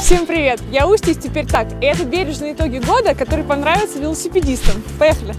Всем привет! Я Устьюсь теперь так, и это бережные итоги года, которые понравятся велосипедистам. Поехали!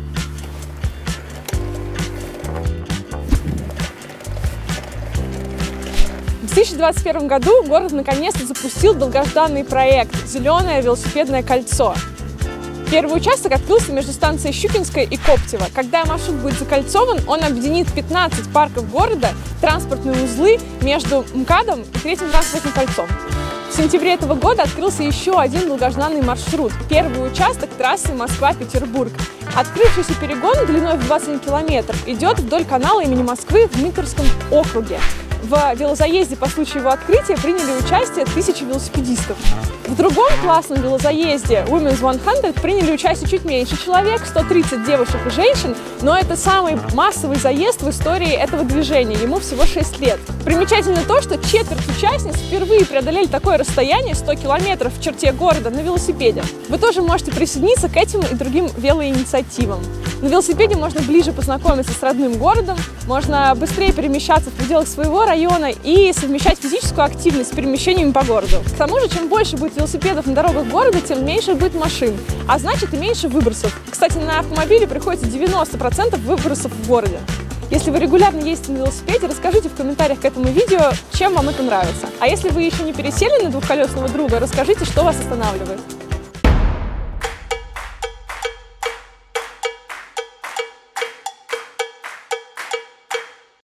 В 2021 году город наконец-то запустил долгожданный проект «Зеленое велосипедное кольцо». Первый участок открылся между станцией Щукинская и Коптево. Когда маршрут будет закольцован, он объединит 15 парков города, транспортные узлы между МКАДом и Третьим транспортным кольцом. В сентябре этого года открылся еще один долгожданный маршрут – первый участок трассы Москва-Петербург. Открывшийся перегон длиной в 21 километр идет вдоль канала имени Москвы в Дмитровском округе. В велозаезде по случаю его открытия приняли участие 1000 велосипедистов. В другом классном велозаезде Women's 100 приняли участие чуть меньше человек, 130 девушек и женщин, но это самый массовый заезд в истории этого движения, ему всего 6 лет. Примечательно то, что четверть участниц впервые преодолели такое расстояние 100 километров в черте города на велосипеде. Вы тоже можете присоединиться к этим и другим велоинициативам. На велосипеде можно ближе познакомиться с родным городом, можно быстрее перемещаться в пределах своего района и совмещать физическую активность с перемещениями по городу. К тому же, чем больше будет велосипедов на дорогах города, тем меньше будет машин, а значит и меньше выбросов. Кстати, на автомобиле приходится 90% выбросов в городе. Если вы регулярно ездите на велосипеде, расскажите в комментариях к этому видео, чем вам это нравится. А если вы еще не пересели на двухколесного друга, расскажите, что вас останавливает.